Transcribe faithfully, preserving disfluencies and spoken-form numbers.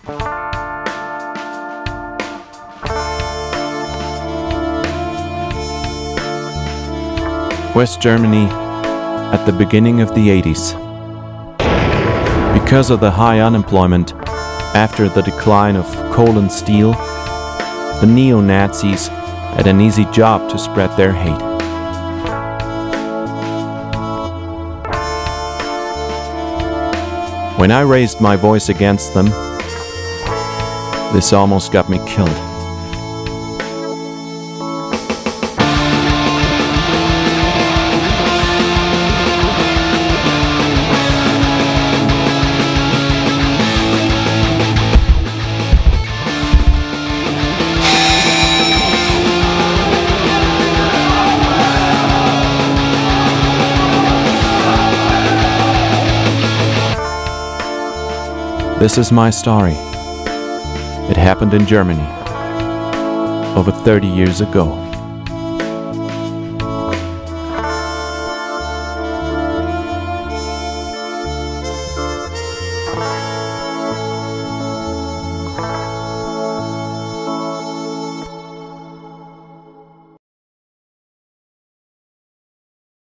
West Germany at the beginning of the eighties. Because of the high unemployment after the decline of coal and steel, the Neonazis had an easy job to spread their hate. When I raised my voice against them, this almost got me killed. This is my story. It happened in Germany over thirty years ago.